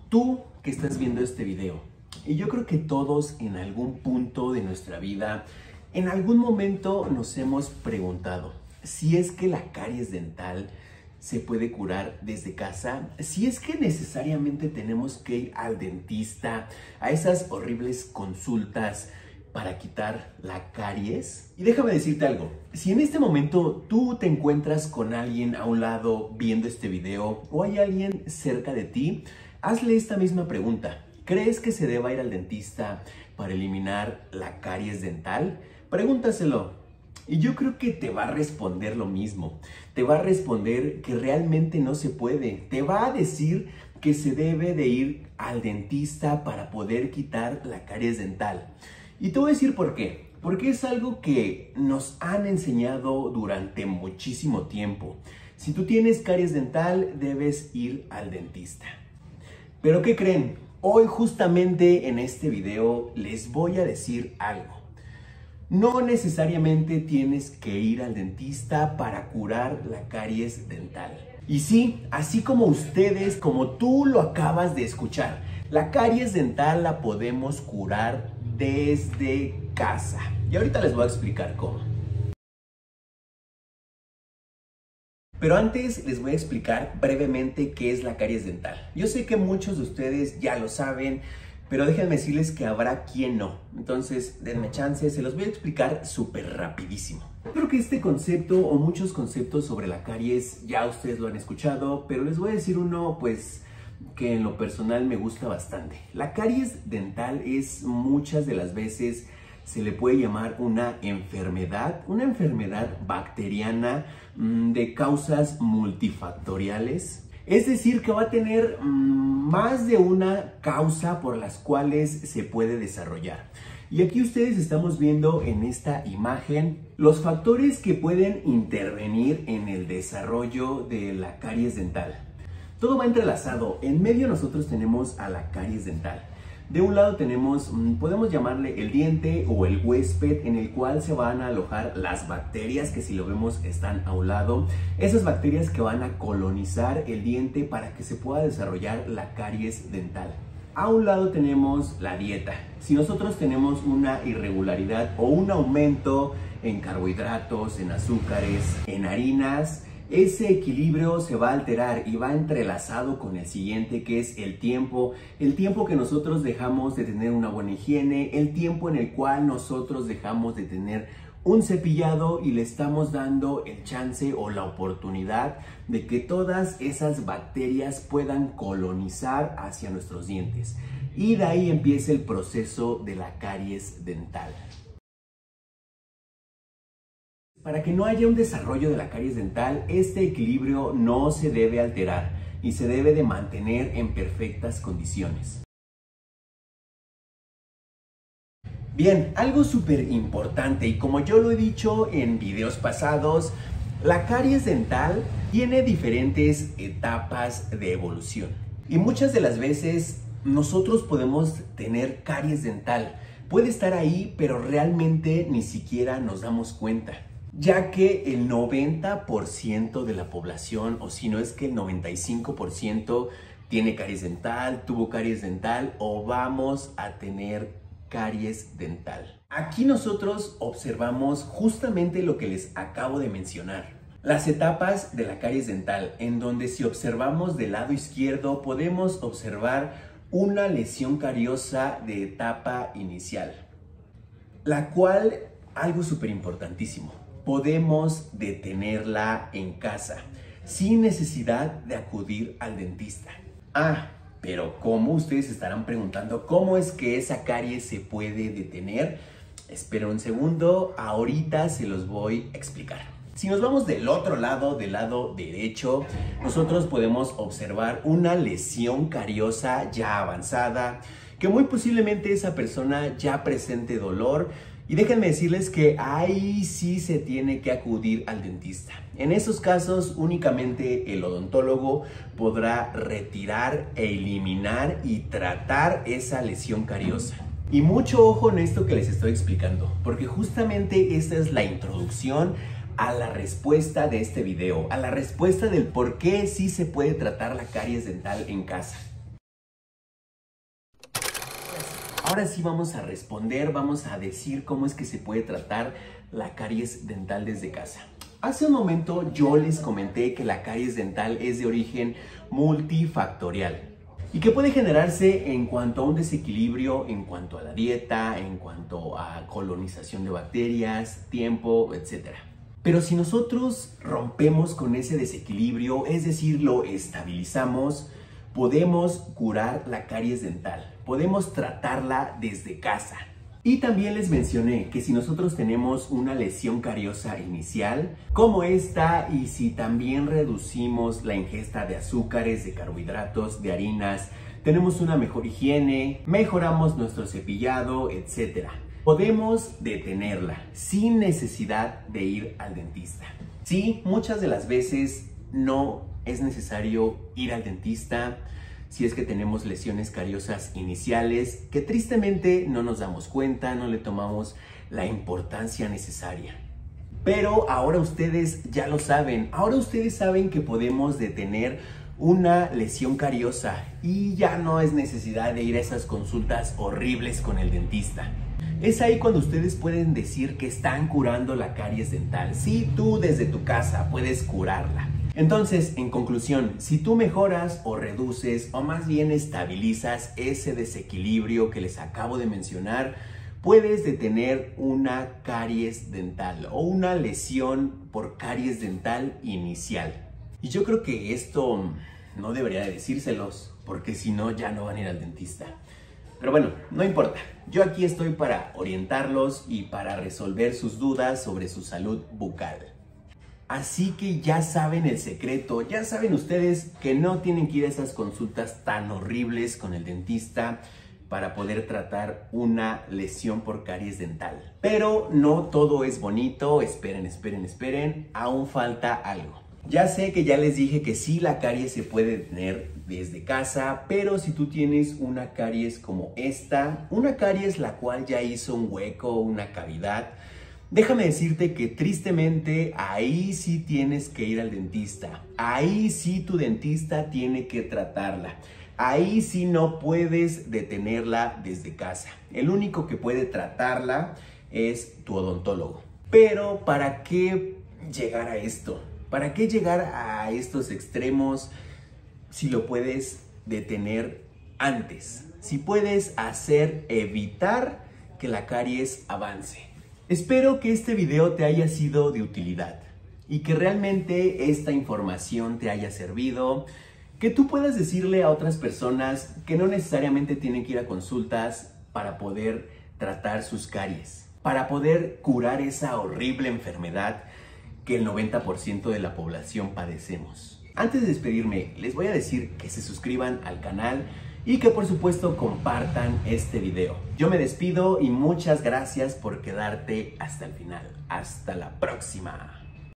Tú que estás viendo este video, y yo creo que todos en algún punto de nuestra vida, en algún momento nos hemos preguntado si es que la caries dental se puede curar desde casa, si es que necesariamente tenemos que ir al dentista, a esas horribles consultas para quitar la caries. Y déjame decirte algo, si en este momento tú te encuentras con alguien a un lado viendo este video o hay alguien cerca de ti, hazle esta misma pregunta. ¿Crees que se deba ir al dentista para eliminar la caries dental? Pregúntaselo. Y yo creo que te va a responder lo mismo. Te va a responder que realmente no se puede. Te va a decir que se debe de ir al dentista para poder quitar la caries dental. Y te voy a decir por qué. Porque es algo que nos han enseñado durante muchísimo tiempo. Si tú tienes caries dental, debes ir al dentista. ¿Pero qué creen? Hoy justamente en este video les voy a decir algo. No necesariamente tienes que ir al dentista para curar la caries dental. Y sí, así como ustedes, como tú lo acabas de escuchar, la caries dental la podemos curar desde casa. Y ahorita les voy a explicar cómo. Pero antes les voy a explicar brevemente qué es la caries dental. Yo sé que muchos de ustedes ya lo saben, pero déjenme decirles que habrá quien no. Entonces, denme chance, se los voy a explicar súper rapidísimo. Creo que este concepto o muchos conceptos sobre la caries ya ustedes lo han escuchado, pero les voy a decir uno, pues, que en lo personal me gusta bastante. La caries dental es muchas de las veces se le puede llamar una enfermedad bacteriana de causas multifactoriales. Es decir, que va a tener más de una causa por las cuales se puede desarrollar. Y aquí ustedes estamos viendo en esta imagen los factores que pueden intervenir en el desarrollo de la caries dental. Todo va entrelazado. En medio nosotros tenemos a la caries dental. De un lado tenemos, podemos llamarle el diente o el huésped, en el cual se van a alojar las bacterias que, si lo vemos, están a un lado. Esas bacterias que van a colonizar el diente para que se pueda desarrollar la caries dental. A un lado tenemos la dieta. Si nosotros tenemos una irregularidad o un aumento en carbohidratos, en azúcares, en harinas, ese equilibrio se va a alterar y va entrelazado con el siguiente, que es el tiempo que nosotros dejamos de tener una buena higiene, el tiempo en el cual nosotros dejamos de tener un cepillado y le estamos dando el chance o la oportunidad de que todas esas bacterias puedan colonizar hacia nuestros dientes. Y de ahí empieza el proceso de la caries dental. Para que no haya un desarrollo de la caries dental, este equilibrio no se debe alterar y se debe de mantener en perfectas condiciones. Bien, algo súper importante, y como yo lo he dicho en videos pasados, la caries dental tiene diferentes etapas de evolución. Y muchas de las veces nosotros podemos tener caries dental. Puede estar ahí, pero realmente ni siquiera nos damos cuenta, ya que el 90% de la población, o si no es que el 95%, tiene caries dental, tuvo caries dental o vamos a tener caries dental. Aquí nosotros observamos justamente lo que les acabo de mencionar. Las etapas de la caries dental, en donde si observamos del lado izquierdo podemos observar una lesión cariosa de etapa inicial, la cual, algo súper importantísimo, podemos detenerla en casa sin necesidad de acudir al dentista. Pero ¿cómo? Ustedes estarán preguntando, ¿cómo es que esa caries se puede detener? Esperen un segundo, ahorita se los voy a explicar. Si nos vamos del otro lado, del lado derecho, nosotros podemos observar una lesión cariosa ya avanzada, que muy posiblemente esa persona ya presente dolor. Y déjenme decirles que ahí sí se tiene que acudir al dentista. En esos casos únicamente el odontólogo podrá retirar e eliminar y tratar esa lesión cariosa. Y mucho ojo en esto que les estoy explicando, porque justamente esta es la introducción a la respuesta de este video, a la respuesta del por qué sí se puede tratar la caries dental en casa. Ahora sí vamos a responder, vamos a decir cómo es que se puede tratar la caries dental desde casa. Hace un momento yo les comenté que la caries dental es de origen multifactorial y que puede generarse en cuanto a un desequilibrio, en cuanto a la dieta, en cuanto a colonización de bacterias, tiempo, etc. Pero si nosotros rompemos con ese desequilibrio, es decir, lo estabilizamos, podemos curar la caries dental, podemos tratarla desde casa. Y también les mencioné que si nosotros tenemos una lesión cariosa inicial, como esta, y si también reducimos la ingesta de azúcares, de carbohidratos, de harinas, tenemos una mejor higiene, mejoramos nuestro cepillado, etc. Podemos detenerla sin necesidad de ir al dentista. Sí, muchas de las veces no es necesario ir al dentista si es que tenemos lesiones cariosas iniciales que tristemente no nos damos cuenta, no le tomamos la importancia necesaria. Pero ahora ustedes ya lo saben, ahora ustedes saben que podemos detener una lesión cariosa y ya no es necesidad de ir a esas consultas horribles con el dentista. Es ahí cuando ustedes pueden decir que están curando la caries dental. Sí, tú desde tu casa puedes curarla. Entonces, en conclusión, si tú mejoras o reduces o más bien estabilizas ese desequilibrio que les acabo de mencionar, puedes detener una caries dental o una lesión por caries dental inicial. Y yo creo que esto no debería de decírselos, porque si no, ya no van a ir al dentista. Pero bueno, no importa. Yo aquí estoy para orientarlos y para resolver sus dudas sobre su salud bucal. Así que ya saben el secreto, ya saben ustedes que no tienen que ir a esas consultas tan horribles con el dentista para poder tratar una lesión por caries dental. Pero no todo es bonito, esperen, aún falta algo. Ya sé que ya les dije que sí, la caries se puede tener desde casa, pero si tú tienes una caries como esta, una caries la cual ya hizo un hueco, una cavidad, déjame decirte que tristemente ahí sí tienes que ir al dentista. Ahí sí tu dentista tiene que tratarla. Ahí sí no puedes detenerla desde casa. El único que puede tratarla es tu odontólogo. Pero ¿para qué llegar a esto? ¿Para qué llegar a estos extremos si lo puedes detener antes? Si puedes evitar que la caries avance. Espero que este video te haya sido de utilidad y que realmente esta información te haya servido, que tú puedas decirle a otras personas que no necesariamente tienen que ir a consultas para poder tratar sus caries, para poder curar esa horrible enfermedad que el 90% de la población padecemos. Antes de despedirme, les voy a decir que se suscriban al canal y que por supuesto compartan este video. Yo me despido y muchas gracias por quedarte hasta el final. Hasta la próxima.